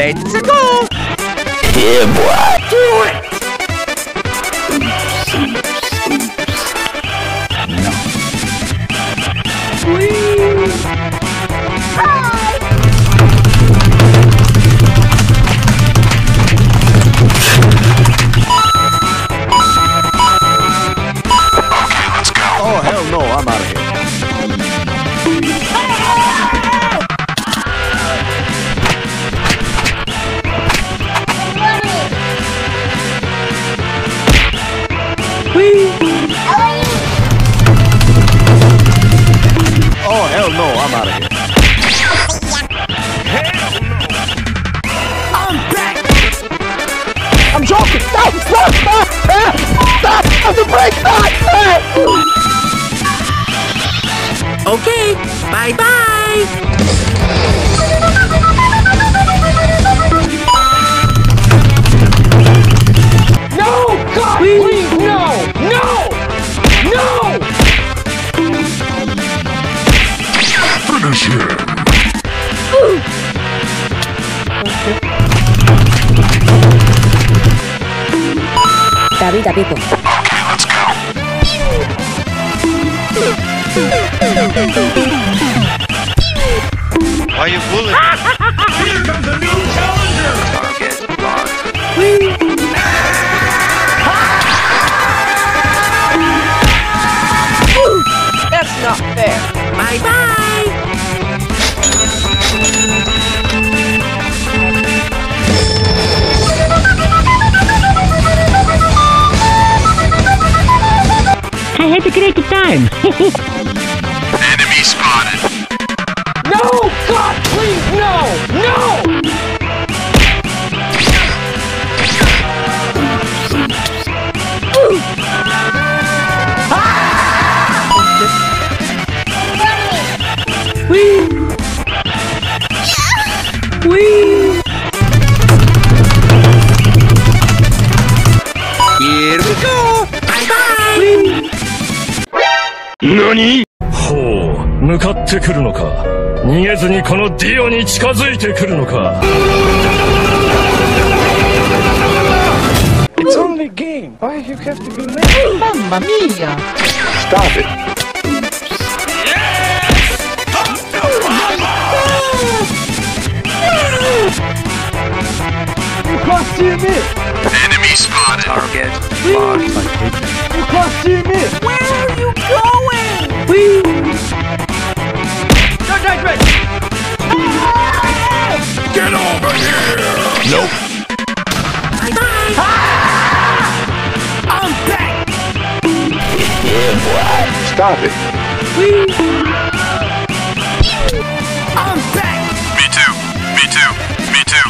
Let's go! Yeah, boy. Do it! No. Okay, let's go. Oh, hell no, I'm out of here. Oh, hell no, I'm out of here. I'm back! I'm joking! Stop! Stop! Stop! Stop! Stop the brake! Stop! Okay, bye-bye! No! God, please, no! No! No! Finish him. David. Okay, let's go. Why are you bullying? Here comes a new challenger. Target locked. That's not fair. Bye-bye! I had to create the time. Enemy spotted. No! God, please, no! No! Here we go! Bye-bye! 何？ほう、向かってくるのか。逃げずにこのディオに近づいてくるのか。 It's only a game. Why you have to be mad? Mamma mia! Stop it. You can't see me! Enemy spotted. Target locked. You can't see me! Where are you going? Get over here. Nope. Bye-bye! I'm back! Yeah, boy. Stop it. I'm back! Me too. Me too. Me too.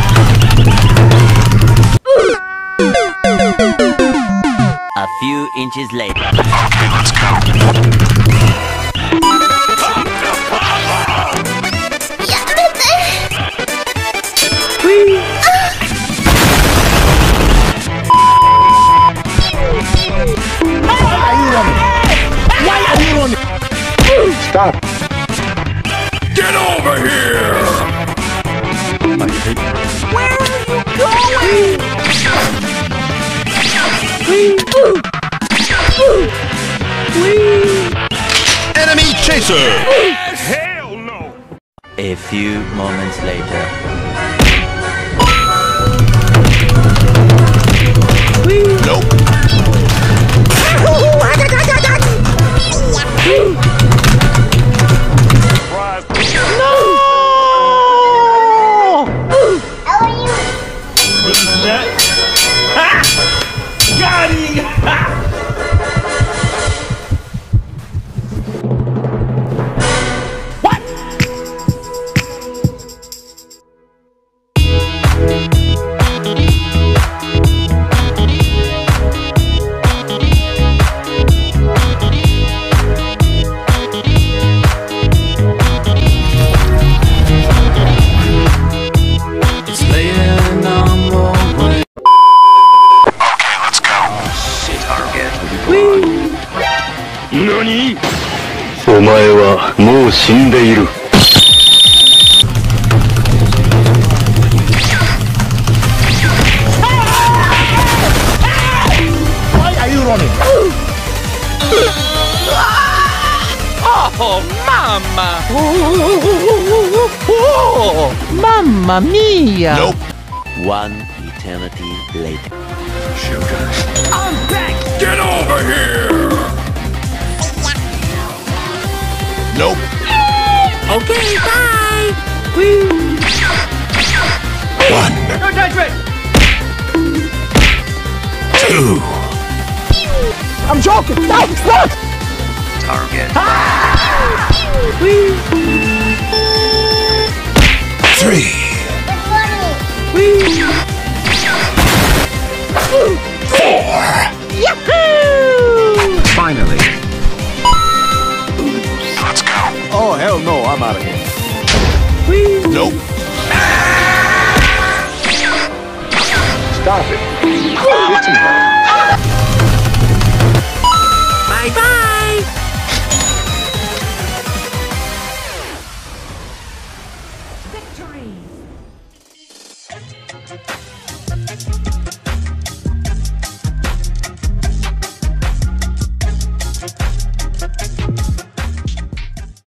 A few inches later. Okay, let's go. Stop. Get over here. Where are you going? Enemy chaser. Hell no! A few moments later. Nope. NANI?お前はもう死んでいる。 Oh, mama! Mamma mia! Nope. One eternity later. I'm back! Get over here! Nope. Okay, bye! One, No judgment! two, I'm joking! No! Look! Target. three, Yahoo! Finally. let's go. Oh, hell no, I'm out of here. Nope. Stop it. Get some help. Bye-bye! Victory!